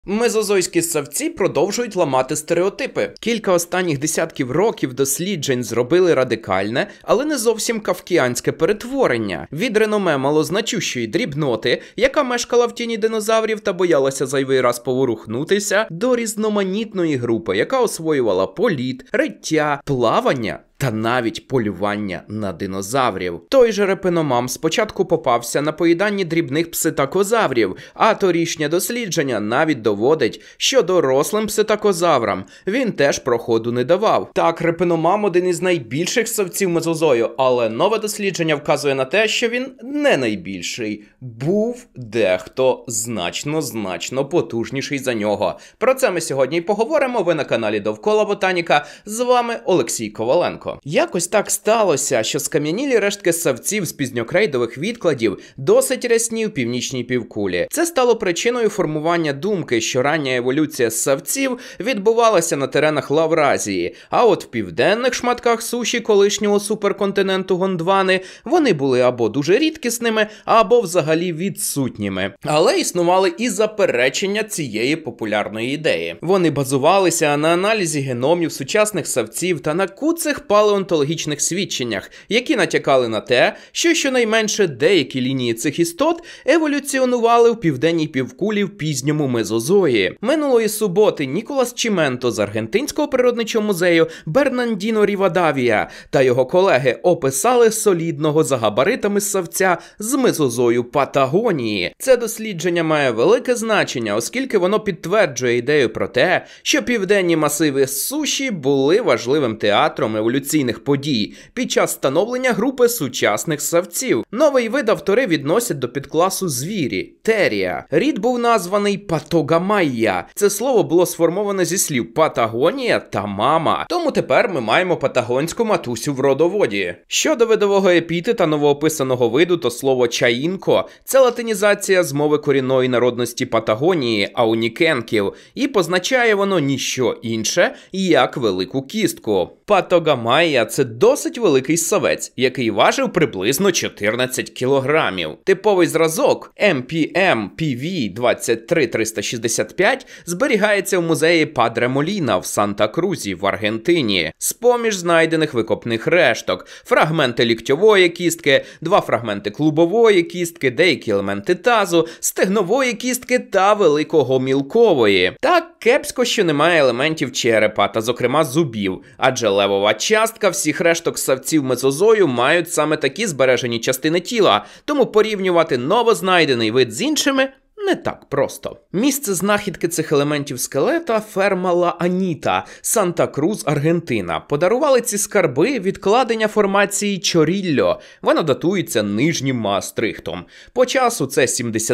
Мезозойські ссавці продовжують ламати стереотипи. Кілька останніх десятків років досліджень зробили радикальне, але не зовсім кавкіанське перетворення. Від реноме малозначущої дрібноти, яка мешкала в тіні динозаврів та боялася зайвий раз поворухнутися, до різноманітної групи, яка освоювала політ, риття, плавання та навіть полювання на динозаврів. Той же репеномам спочатку попався на поїданні дрібних пситакозаврів, а торішнє дослідження навіть доводить, що дорослим пситакозаврам він теж проходу не давав. Так, репеномам один із найбільших ссавців мезозою, але нове дослідження вказує на те, що він не найбільший. Був дехто значно потужніший за нього. Про це ми сьогодні й поговоримо. Ви на каналі Довкола Ботаніка. З вами Олексій Коваленко. Якось так сталося, що скам'янілі рештки ссавців з пізньокрейдових відкладів досить рясні в північній півкулі. Це стало причиною формування думки, що рання еволюція ссавців відбувалася на теренах Лавразії, а от в південних шматках суші колишнього суперконтиненту Гондвани вони були або дуже рідкісними, або взагалі відсутніми. Але існували і заперечення цієї популярної ідеї. Вони базувалися на аналізі геномів сучасних ссавців та на куцих палеонтологічних свідченнях, які натякали на те, що щонайменше деякі лінії цих істот еволюціонували в південній півкулі в пізньому мезозої. Минулої суботи Ніколас Чіменто з Аргентинського природничого музею Бернандіно Рівадавія та його колеги описали солідного за габаритами ссавця з мезозою Патагонії. Це дослідження має велике значення, оскільки воно підтверджує ідею про те, що південні масиви суші були важливим театром еволюційних подій під час становлення групи сучасних ссавців. Новий вид автори відносять до підкласу звірі – терія. Рід був названий Патогамайя. Це слово було сформоване зі слів Патагонія та мама. Тому тепер ми маємо патагонську матусю в родоводі. Щодо видового епітета новоописаного виду, то слово чаїнко – це латинізація з мови корінної народності Патагонії, аунікенків, і позначає воно ніщо інше, як велику кістку. Патогамайя – це досить великий ссавець, який важив приблизно 14 кілограмів. Типовий зразок MPM PV 23365 зберігається в музеї Падре Моліна в Санта-Крузі в Аргентині. З-поміж знайдених викопних решток, фрагменти ліктьової кістки, 2 фрагменти клубової кістки, деякі елементи тазу, стегнової кістки та великого-мілкової. Так кепсько, що немає елементів черепа та, зокрема, зубів, адже левова частка всіх решток ссавців мезозою мають саме такі збережені частини тіла, тому порівнювати новознайдений вид з іншими не так просто. Місце знахідки цих елементів скелета – ферма Ла Аніта, Санта-Крус, Аргентина. Подарували ці скарби відкладення формації Чорільо. Вона датується нижнім Маастрихтом. По часу це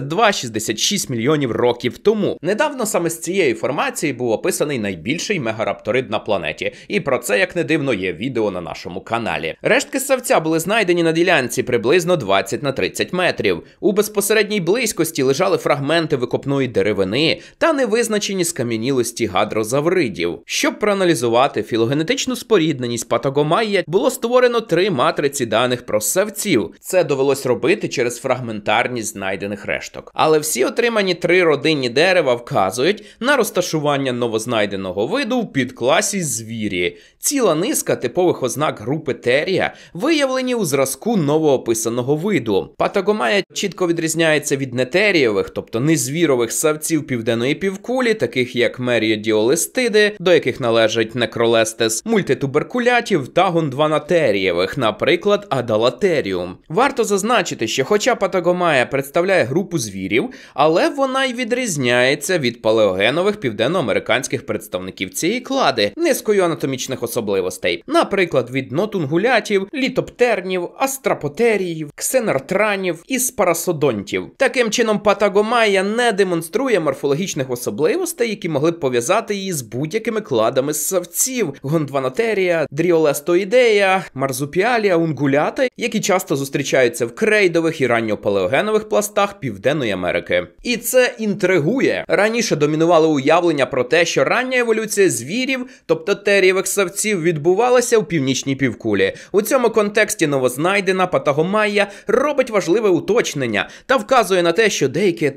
72-66 мільйонів років тому. Недавно саме з цієї формації був описаний найбільший мегарапторид на планеті. І про це, як не дивно, є відео на нашому каналі. Рештки ссавця були знайдені на ділянці приблизно 20 на 30 метрів. У безпосередній близькості лежали фрагменти викопної деревини та невизначені скам'янілості гадрозавридів. Щоб проаналізувати філогенетичну спорідненість Патагомайя, було створено 3 матриці даних про ссавців. Це довелось робити через фрагментарність знайдених решток. Але всі отримані 3 родинні дерева вказують на розташування новознайденого виду в підкласі звірі. Ціла низка типових ознак групи терія виявлені у зразку новоописаного виду. Патагомайя чітко відрізняється від нетерієвих, тобто незвірових ссавців південної півкулі, таких як меріодіолестиди, до яких належать некролестес, мультитуберкулятів та гондванатерієвих, наприклад, адалатеріум. Варто зазначити, що хоча Патагомайя представляє групу звірів, але вона й відрізняється від палеогенових південноамериканських представників цієї клади низкою анатомічних особливостей, наприклад, від нотунгулятів, літоптернів, астрапотеріїв, ксенартранів і спарасодонтів. Таким чином, Патагомайя не демонструє морфологічних особливостей, які могли б пов'язати її з будь-якими кладами ссавців – гондванотерія, дріолестоїдея, марзупіалія, унгулята, які часто зустрічаються в крейдових і ранньопалеогенових пластах Південної Америки. І це інтригує. Раніше домінували уявлення про те, що рання еволюція звірів, тобто терієвих ссавців, відбувалася у північній півкулі. У цьому контексті новознайдена Патагомайя робить важливе уточнення та вказує на те, що деякі етапи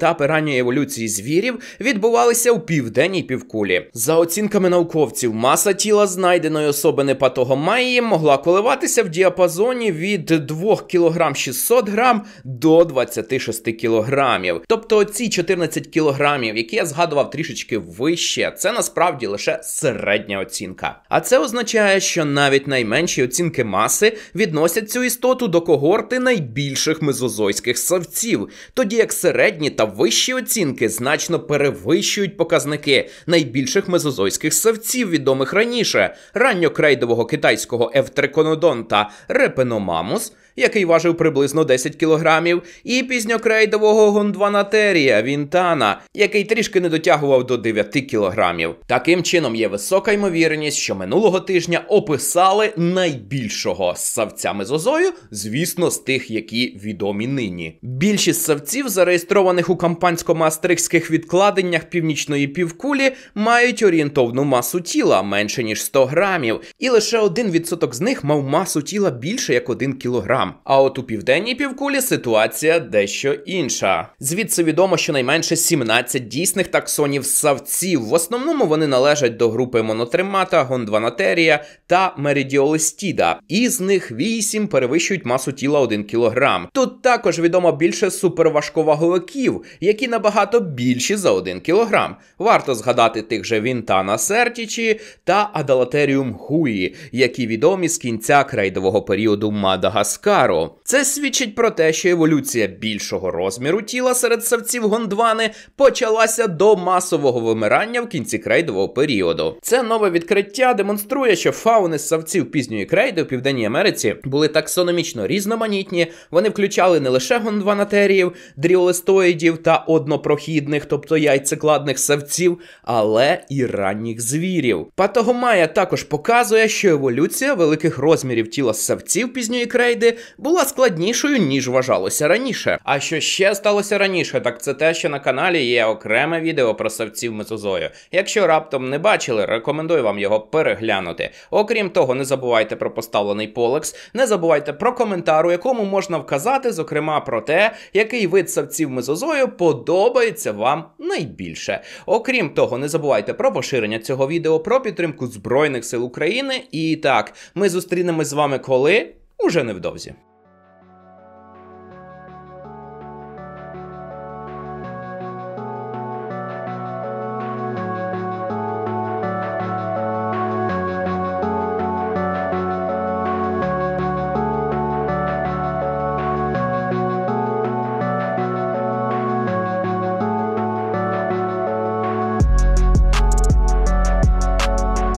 етапи ранньої еволюції звірів відбувалися у південній півкулі. За оцінками науковців, маса тіла знайденої особини Патагомайї могла коливатися в діапазоні від 2 кг 600 грам до 26 кг. Тобто ці 14 кг, які я згадував трішечки вище, це насправді лише середня оцінка. А це означає, що навіть найменші оцінки маси відносять цю істоту до когорти найбільших мезозойських ссавців, тоді як середні та вищі оцінки значно перевищують показники найбільших мезозойських ссавців, відомих раніше, ранньокрейдового китайського евтриконодонта Репеномамус, який важив приблизно 10 кілограмів, і пізньокрейдового гондванатерія Вінтана, який трішки не дотягував до 9 кілограмів. Таким чином, є висока ймовірність, що минулого тижня описали найбільшого ссавця мезозою, звісно, з тих, які відомі нині. Більшість ссавців, зареєстрованих у кампансько-маастрихтських відкладеннях північної півкулі, мають орієнтовну масу тіла менше, ніж 100 грамів, і лише 1% з них мав масу тіла більше, як 1 кілограм. А от у південній півкулі ситуація дещо інша. Звідси відомо, що найменше 17 дійсних таксонів ссавців. В основному вони належать до групи монотримата, гондванатерія та меридіолистіда. Із них 8 перевищують масу тіла 1 кг. Тут також відомо більше суперважковаговиків, які набагато більші за 1 кг. Варто згадати тих же Вінтана сертічі та Адалатеріум хуї, які відомі з кінця крейдового періоду Мадагаскару. Це свідчить про те, що еволюція більшого розміру тіла серед ссавців гондвани почалася до масового вимирання в кінці крейдового періоду. Це нове відкриття демонструє, що фауни ссавців пізньої крейди у Південній Америці були таксономічно різноманітні, вони включали не лише гондванатеріїв, дріолистоїдів та однопрохідних, тобто яйцекладних ссавців, але і ранніх звірів. Патагомайя також показує, що еволюція великих розмірів тіла ссавців пізньої крейди була складнішою, ніж вважалося раніше. А що ще сталося раніше, так це те, що на каналі є окреме відео про ссавців мезозою. Якщо раптом не бачили, рекомендую вам його переглянути. Окрім того, не забувайте про поставлений полекс, не забувайте про коментар, у якому можна вказати, зокрема, про те, який вид ссавців мезозою подобається вам найбільше. Окрім того, не забувайте про поширення цього відео, про підтримку Збройних сил України. І так, ми зустрінемось з вами коли? Уже невдовзі.